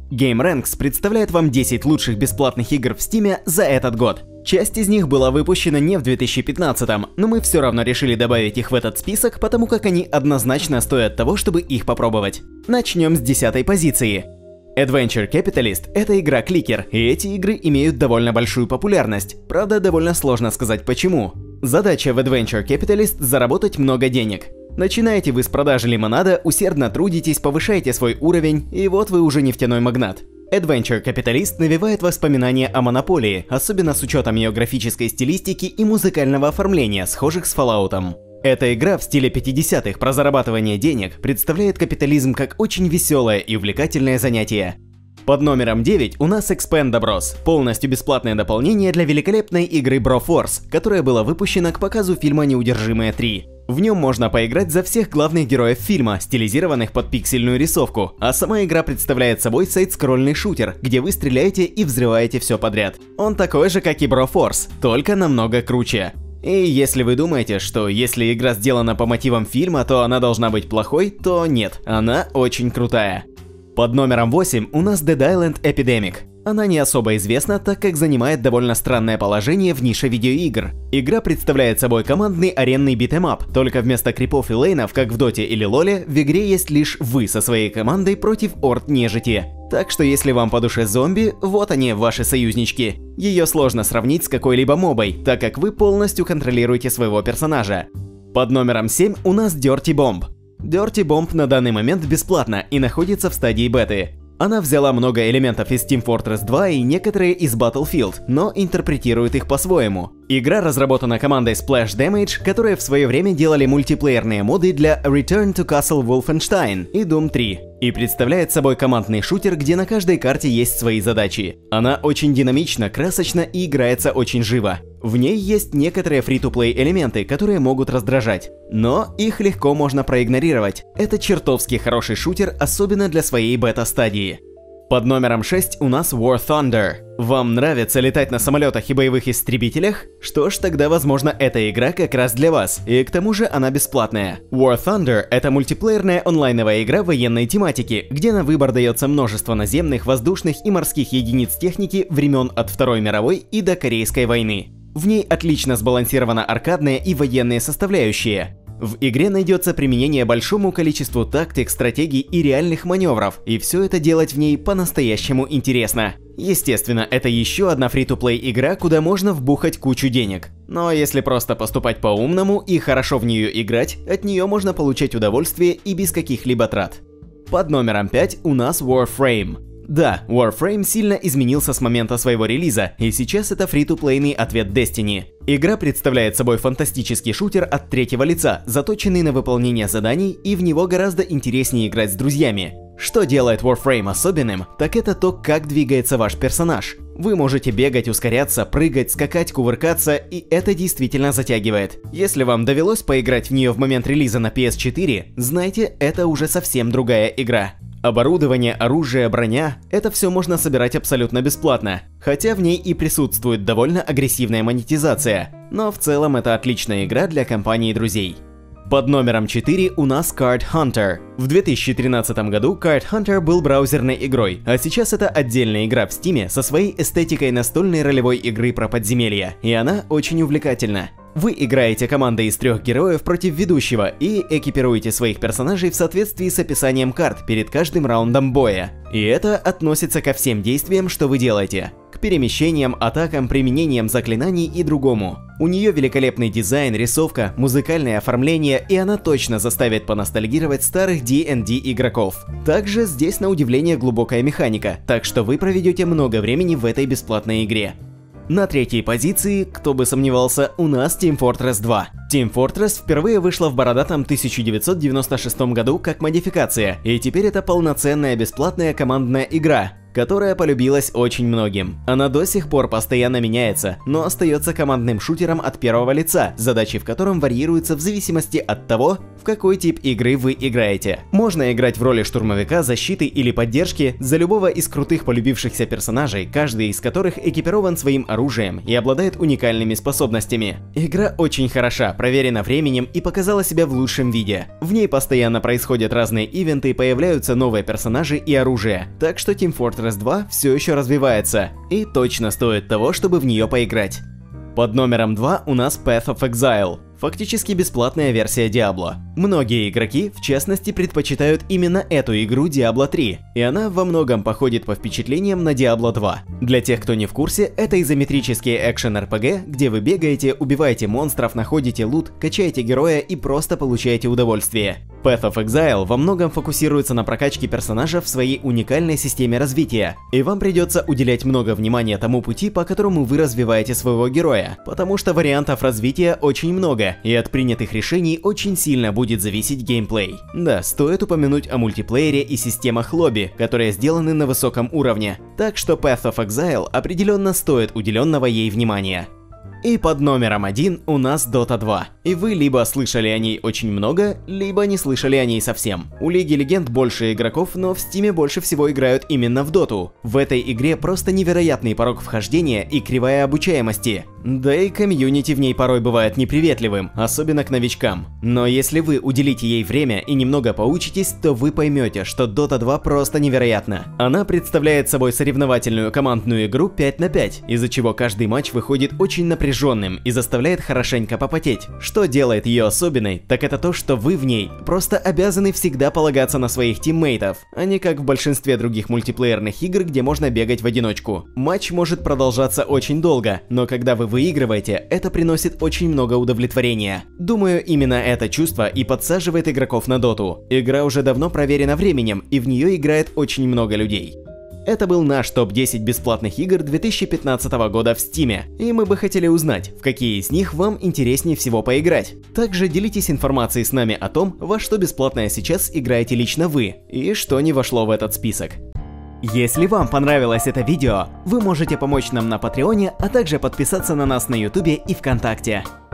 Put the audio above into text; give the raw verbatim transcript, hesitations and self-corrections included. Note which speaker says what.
Speaker 1: GameRanks представляет вам десять лучших бесплатных игр в Steam за этот год. Часть из них была выпущена не в две тысячи пятнадцатом, но мы все равно решили добавить их в этот список, потому как они однозначно стоят того, чтобы их попробовать. Начнем с десятой позиции. Adventure Capitalist – это игра-кликер, и эти игры имеют довольно большую популярность. Правда, довольно сложно сказать почему. Задача в Adventure Capitalist – заработать много денег. Начинаете вы с продажи лимонада, усердно трудитесь, повышаете свой уровень, и вот вы уже нефтяной магнат. Adventure Capitalist навевает воспоминания о монополии, особенно с учетом ее графической стилистики и музыкального оформления, схожих с Fallout. Эта игра в стиле пятидесятых про зарабатывание денег представляет капитализм как очень веселое и увлекательное занятие. Под номером девять у нас Expendables, полностью бесплатное дополнение для великолепной игры Broforce, которая была выпущена к показу фильма «Неудержимые три». В нем можно поиграть за всех главных героев фильма, стилизированных под пиксельную рисовку, а сама игра представляет собой сайд-скролльный шутер, где вы стреляете и взрываете все подряд. Он такой же, как и Broforce, только намного круче. И если вы думаете, что если игра сделана по мотивам фильма, то она должна быть плохой, то нет, она очень крутая. Под номером восемь у нас Dead Island Epidemic. Она не особо известна, так как занимает довольно странное положение в нише видеоигр. Игра представляет собой командный аренный битэмап, только вместо крипов и лейнов, как в Доте или Лоле, в игре есть лишь вы со своей командой против орд нежити. Так что если вам по душе зомби, вот они, ваши союзнички. Ее сложно сравнить с какой-либо мобой, так как вы полностью контролируете своего персонажа. Под номером семь у нас Dirty Bomb. Dirty Bomb на данный момент бесплатна и находится в стадии беты. Она взяла много элементов из Team Fortress два и некоторые из Battlefield, но интерпретирует их по-своему. Игра разработана командой Splash Damage, которые в свое время делали мультиплеерные моды для Return to Castle Wolfenstein и Doom три, и представляет собой командный шутер, где на каждой карте есть свои задачи. Она очень динамична, красочна и играется очень живо. В ней есть некоторые фри-то-плей элементы, которые могут раздражать, но их легко можно проигнорировать. Это чертовски хороший шутер, особенно для своей бета-стадии. Под номером шесть у нас War Thunder. Вам нравится летать на самолетах и боевых истребителях? Что ж, тогда, возможно, эта игра как раз для вас, и к тому же она бесплатная. War Thunder – это мультиплеерная онлайновая игра военной тематики, где на выбор дается множество наземных, воздушных и морских единиц техники времен от Второй мировой и до Корейской войны. В ней отлично сбалансирована аркадная и военные составляющие. В игре найдется применение большому количеству тактик, стратегий и реальных маневров, и все это делать в ней по-настоящему интересно. Естественно, это еще одна фри-то-плей игра, куда можно вбухать кучу денег. Но если просто поступать по-умному и хорошо в нее играть, от нее можно получать удовольствие и без каких-либо трат. Под номером пять у нас Warframe. Да, Warframe сильно изменился с момента своего релиза, и сейчас это фри-то-плейный ответ Destiny. Игра представляет собой фантастический шутер от третьего лица, заточенный на выполнение заданий, и в него гораздо интереснее играть с друзьями. Что делает Warframe особенным, так это то, как двигается ваш персонаж. Вы можете бегать, ускоряться, прыгать, скакать, кувыркаться, и это действительно затягивает. Если вам довелось поиграть в нее в момент релиза на пи эс четыре, знайте, это уже совсем другая игра. Оборудование, оружие, броня – это все можно собирать абсолютно бесплатно, хотя в ней и присутствует довольно агрессивная монетизация, но в целом это отличная игра для компании друзей. Под номером четыре у нас Card Hunter. В две тысячи тринадцатом году Card Hunter был браузерной игрой, а сейчас это отдельная игра в Steam со своей эстетикой настольной ролевой игры про подземелья, и она очень увлекательна. Вы играете командой из трех героев против ведущего и экипируете своих персонажей в соответствии с описанием карт перед каждым раундом боя. И это относится ко всем действиям, что вы делаете. К перемещениям, атакам, применениям заклинаний и другому. У нее великолепный дизайн, рисовка, музыкальное оформление, и она точно заставит поностальгировать старых ди энд ди игроков. Также здесь на удивление глубокая механика, так что вы проведете много времени в этой бесплатной игре. На третьей позиции, кто бы сомневался, у нас Team Fortress два. Team Fortress впервые вышла в бородатом тысяча девятьсот девяносто шестом году как модификация, и теперь это полноценная бесплатная командная игра. которая полюбилась очень многим. Она до сих пор постоянно меняется, но остается командным шутером от первого лица, задачи в котором варьируются в зависимости от того, в какой тип игры вы играете. Можно играть в роли штурмовика, защиты или поддержки за любого из крутых полюбившихся персонажей, каждый из которых экипирован своим оружием и обладает уникальными способностями. Игра очень хороша, проверена временем и показала себя в лучшем виде. В ней постоянно происходят разные ивенты, появляются новые персонажи и оружие, так что Team Fortress два все еще развивается и точно стоит того, чтобы в нее поиграть. Под номером два у нас Path of Exile. Фактически бесплатная версия Diablo. Многие игроки, в частности, предпочитают именно эту игру Diablo три, и она во многом походит по впечатлениям на Diablo два. Для тех, кто не в курсе, это изометрический экшен эр пи джи, где вы бегаете, убиваете монстров, находите лут, качаете героя и просто получаете удовольствие. Path of Exile во многом фокусируется на прокачке персонажа в своей уникальной системе развития, и вам придется уделять много внимания тому пути, по которому вы развиваете своего героя, потому что вариантов развития очень много, и от принятых решений очень сильно будет зависеть геймплей. Да, стоит упомянуть о мультиплеере и системах лобби, которые сделаны на высоком уровне, так что Path of Exile определенно стоит уделенного ей внимания. И под номером один у нас Dota два. И вы либо слышали о ней очень много, либо не слышали о ней совсем. У Лиги Легенд больше игроков, но в Стиме больше всего играют именно в Доту. В этой игре просто невероятный порог вхождения и кривая обучаемости. Да и комьюнити в ней порой бывает неприветливым, особенно к новичкам. Но если вы уделите ей время и немного поучитесь, то вы поймете, что Dota два просто невероятна. Она представляет собой соревновательную командную игру пять на пять, из-за чего каждый матч выходит очень напряженным и заставляет хорошенько попотеть. Что делает ее особенной, так это то, что вы в ней просто обязаны всегда полагаться на своих тиммейтов, а не как в большинстве других мультиплеерных игр, где можно бегать в одиночку. Матч может продолжаться очень долго, но когда вы выигрываете, это приносит очень много удовлетворения. Думаю, именно это чувство и подсаживает игроков на доту. Игра уже давно проверена временем, и в нее играет очень много людей. Это был наш топ десять бесплатных игр две тысячи пятнадцатого года в Стиме, и мы бы хотели узнать, в какие из них вам интереснее всего поиграть. Также делитесь информацией с нами о том, во что бесплатное сейчас играете лично вы, и что не вошло в этот список. Если вам понравилось это видео, вы можете помочь нам на Патреоне, а также подписаться на нас на Ютубе и ВКонтакте.